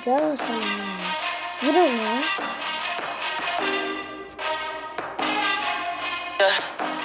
go somewhere. You don't know. Yeah.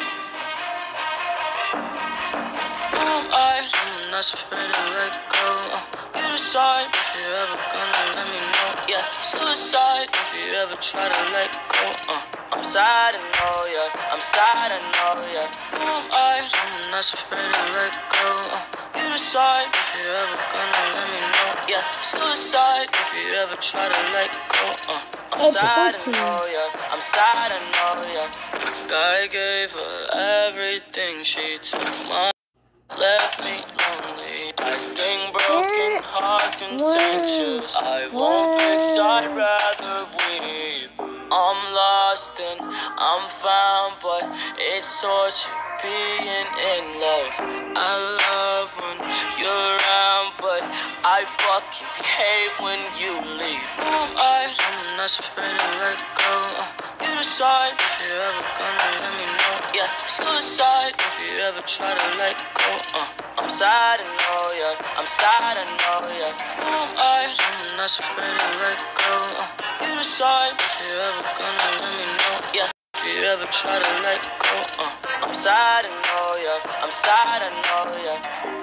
I'm not afraid to let go. You decide if you're ever gonna let me know. Yeah, suicide if you ever try to let go. I'm sad, I know, yeah. I'm sad, I know, yeah. I'm not afraid to let go. You decide if you're ever gonna let me know. Yeah, suicide if you ever try to let go. I'm sad, I know, yeah. I'm sad, I know, yeah. I gave her everything, she took my. Left me lonely. I think broken hearts contagious. I won't fix, I'd rather weep. I'm lost and I'm found, but it's torture being in love. I love when you're around, but I fucking hate when you leave. I'm not afraid to let go. You decide if you're ever gonna let me know. Yeah, suicide if you ever try to let go. I'm sad, I know, yeah. I'm sad, I know, yeah. I'm not afraid to let go. You decide if you ever gonna let me know. Yeah, if you ever try to let go. I'm sad, I know, yeah. I'm sad, I know, yeah.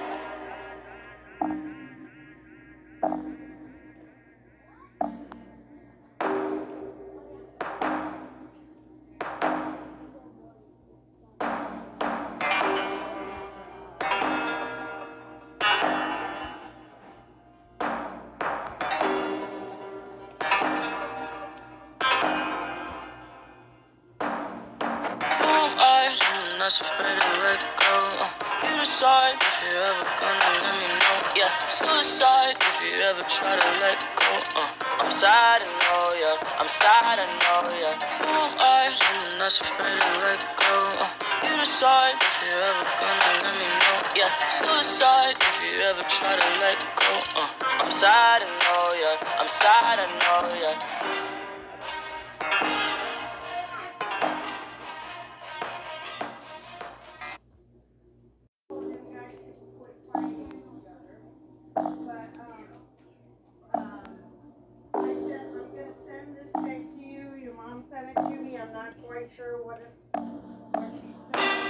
I'm not afraid to let go. You decide if you're ever gonna let me know. Yeah, suicide if you ever try to let go. I'm sad, I know, yeah. I'm sad, I know, yeah. I'm not afraid to let go. You decide if you're ever gonna let me know. Yeah, suicide if you ever try to let go. I'm sad, I know, yeah. I'm sad, I know, yeah. I'm not quite sure what she said.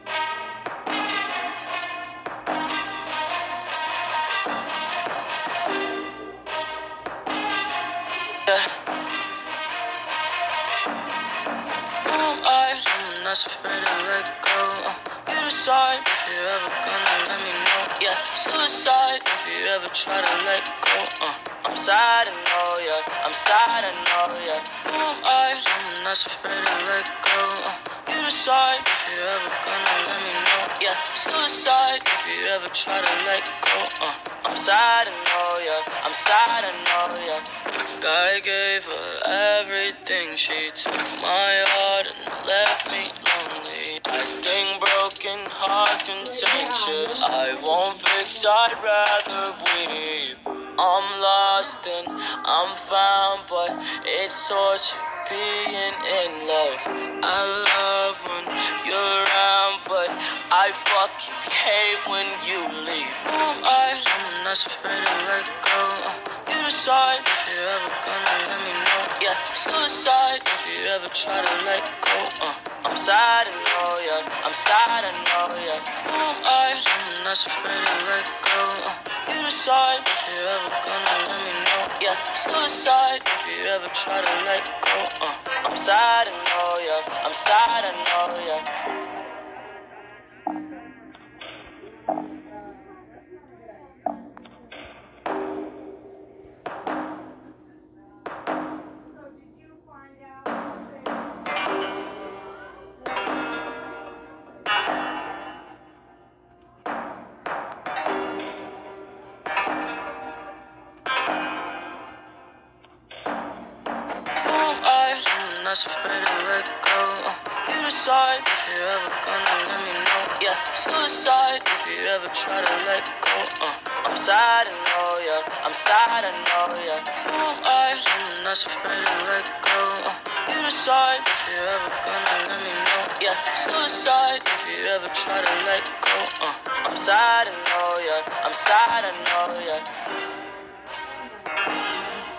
I'm not afraid to let go. You decide if you're ever gonna let me know. Yeah, suicide if you ever try to let go. I'm sad, I know, yeah. I'm sad, I know, yeah. I'm not afraid to let go. You decide if you're ever gonna let me know. Yeah, suicide if you ever try to let go. I'm sad, I know, yeah. I'm sad, I know, yeah. I gave her everything, she took my heart and left me lonely. I think broken hearts contagious. I won't fix, I'd rather weep. I'm lost and I'm found, but it's torture being in love. I love when you're around, but I fucking hate when you leave. I'm not afraid to let go. You decide if you're ever gonna let me know. Yeah, suicide if you ever try to let go. I'm sad, I know, yeah. I'm sad, I know, yeah. I'm not afraid to let go. You decide if you're ever gonna let me know. Yeah, suicide if you ever try to let go. I'm sad, I know, yeah. I'm sad, I know, yeah. I'm not afraid to let go. You decide if you're ever gonna let me know. Yeah, suicide if you ever try to let go. I'm sad, I know, yeah. I'm sad, I know, yeah. I'm not afraid to let go. You decide if you're ever gonna let me know. Yeah, suicide if you ever try to let go. I'm sad, I know, yeah. I'm sad, I know, yeah.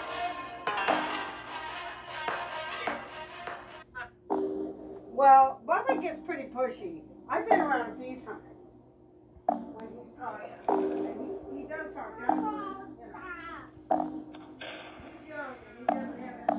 Well, Bubba gets pretty pushy. I've been around a few times. When he's talking. And he does talk down to us, you know. He's young and he doesn't have it.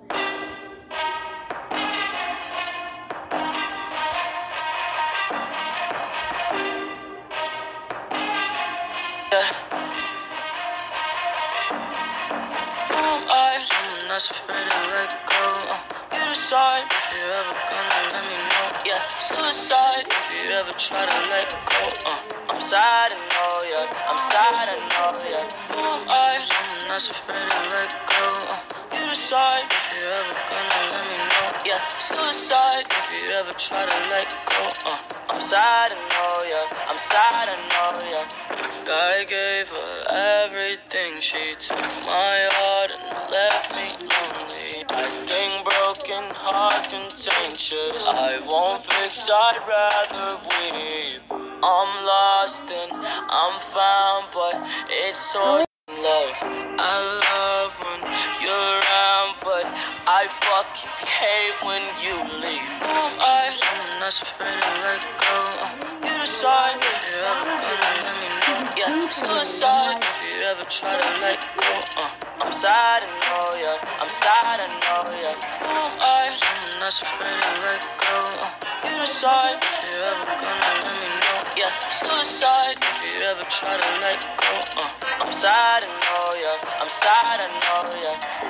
I'm not afraid to let go. You decide if you're ever gonna let me know. Yeah, suicide if you ever try to let go. I'm sad, I know, yeah. I'm sad, I know, yeah. Who am I? I'm not afraid to let go. You decide if you're ever gonna let me know. Yeah, suicide if you ever try to let go. I'm sad, I know, yeah. I'm sad, I know, yeah. I gave her everything. She took my heart and left me lonely. I think broken hearts contagious. I won't fix, I'd rather weep. I'm lost and I'm found, but it's so love. I love when you're around, but I fucking hate when you leave. I'm not afraid to let go. You decide if you're ever gonna let me know. Yeah, suicide if you ever try to let go. I'm sad, I know, yeah. I'm sad, I know, yeah. I'm not afraid to let go. You decide if you're ever gonna let me know. Yeah, suicide if you ever try to let go. I'm sad, I know, yeah. I'm sad, I know, yeah.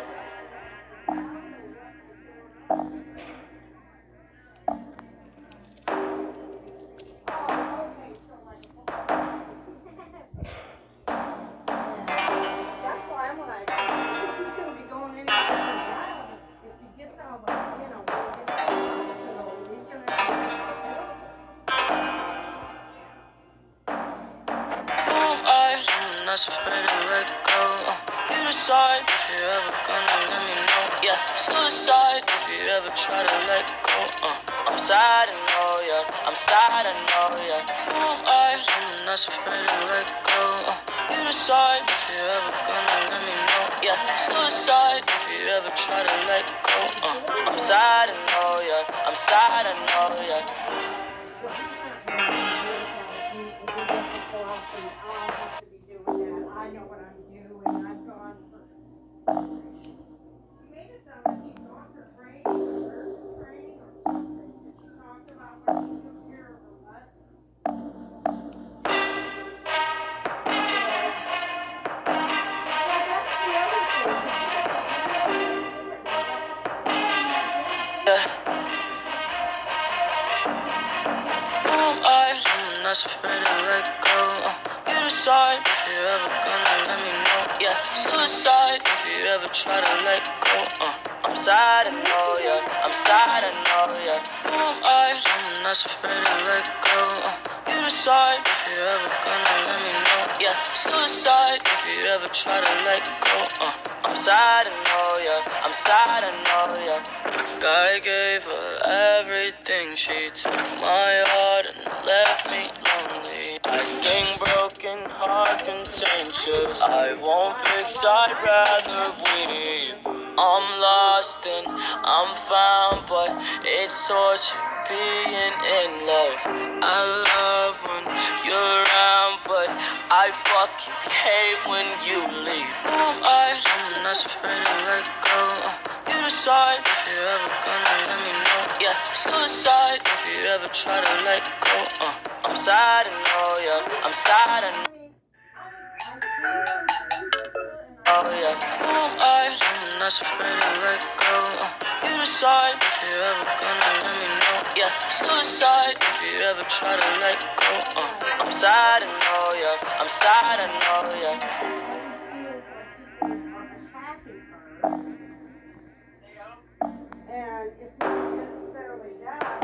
I'm not afraid to let go. You decide if you're ever gonna let me know. Yeah, suicide if you ever try to let go. I'm sad, I know, yeah. I'm sad, I know, yeah. Who am I? I'm not afraid to let go. You decide if you're ever gonna let me know. Yeah, suicide if you ever try to let go. I'm sad, I know, yeah. I'm sad, I know, yeah. I know what I'm doing. I've gone for. She made it sound like she's gone for training or nursing training or something. She talked about when she took care of her butt. Well, that's the other thing. Yeah. Who am I? I'm not afraid to let go. You decide if you're ever gonna let me know. Yeah, suicide if you ever try to let go. I'm sad, I know, yeah. I'm sad, I know, yeah. Who am I? I'm not afraid to let go. You decide if you're ever gonna let me know. Yeah, suicide if you ever try to let go. I'm sad, I know, yeah. I'm sad, I know, yeah. I gave her everything. She took my heart and left me lonely. I think broken hearts contagious. I won't fix, I'd rather weep. I'm lost and I'm found, but it's torture being in love. I love when you're around, but I fucking hate when you leave. I'm not afraid to let go. You decide if you're ever gonna let me know. Yeah, suicide if you ever try to let go. I'm sad, I know, yeah. I'm sad, I know. Oh yeah, who am I? I'm not afraid to let go. You decide if you're ever gonna let me know. Yeah, suicide if you ever try to let go. I'm sad, I know, yeah. I'm sad, I know, yeah. And it's not necessarily that.